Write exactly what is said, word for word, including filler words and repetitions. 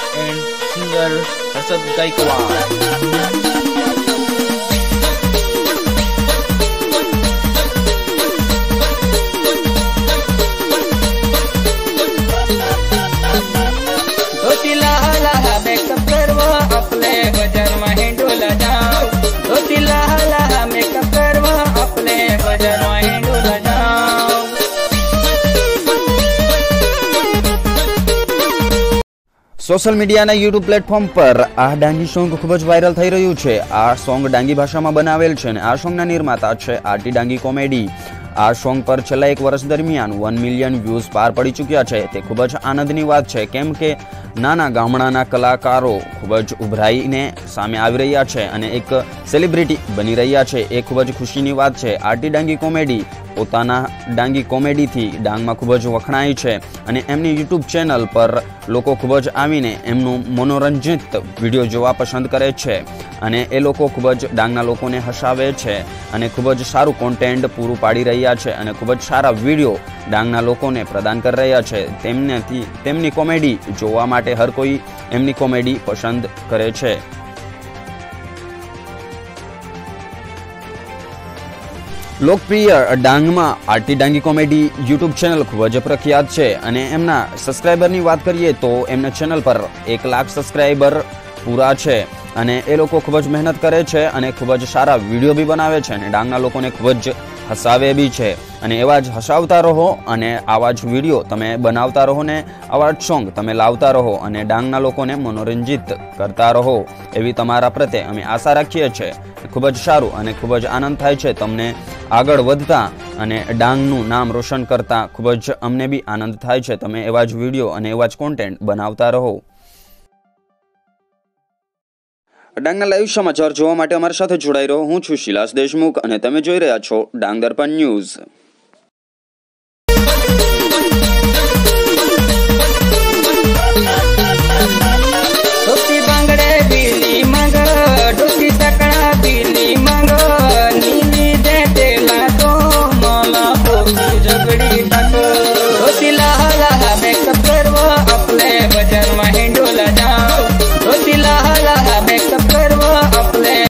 and singer Harsad Gaikwad. Social media ना YouTube platform पर आ डांगी सॉन्ग खूब ज वायरल थई रह्यु छे। आ सॉन्ग डांगी भाषा में बनावेल छे ने आ सॉन्ग ना निर्माता छे आरटी डांगी कॉमेडी। आ सॉन्ग पर छेल्ला एक वर्ष दरमियान वन मिलियन व्यूज पार पड़ी चूक्या छे। ते खूब ज आनंदनी वात छे, केम के नाना गामडाना कलाकारो खूब ज उभराईने सामे आवी रह्या छे अने एक सेलिब्रिटी बनी रह्या छे। ए खूब ज खुशीनी वात छे। आरटी डांगी कॉमेडी पोताना डांगी कॉमेडी थी डांग में खूब ज वखणाय छे अने एमनी यूट्यूब चेनल पर लोको खूब ज आवीने एमनुं मनोरंजित विडियो जोवा पसंद करे छे अने ए लोको खूब ज डांगना लोकोने हसावे छे अने खूब ज सारू कॉन्टेंट पूरुं पाडी रह्या छे अने खूब ज सारा विडियो डांगना लोकोने प्रदान करी रह्या छे। तेमनेथी तेमनी कॉमेडी जोवा माटे हर कोई एमनी कॉमेडी पसंद करे छे। लोकप्रिय डांग में RT Dangi comedy YouTube channel खूब ज प्रख्यात है अने एमना सब्सक्राइबर की बात करिए तो एमना चेनल पर एक लाख सब्सक्राइबर पूरा है अने ए लोको खूब ज मेहनत करे छे अने खूब ज सारा विडियो भी बनावे छे अने डांगना लोकोने खूब ज हसावे भी छे अने एवा ज हसावता रहो अने आवा ज विडियो तमे बनावता रहो ने आवा ज सॉन्ग तमे लावता रहो अने डांगना लोकोने मनोरंजित करता रहो एवी तमारा प्रत्ये अमे आशा राखीए छे। खूब ज सारू अने खूब ज आनंद थाय छे तमने आगळ वधता अने डांगनुं नाम रोशन करता खूब ज अमने बी आनंद थाय छे। तमे एवा ज विडियो अने एवा ज कोन्टेंट बनावता रहो। डांगना लाइव समाचार जोवा माटे अमारी साथे जोડાઈ રહો। હું છું શિલાસ દેશમુખ અને તમે જોઈ રહ્યા છો ડાંગ દર્પણ ન્યૂઝ।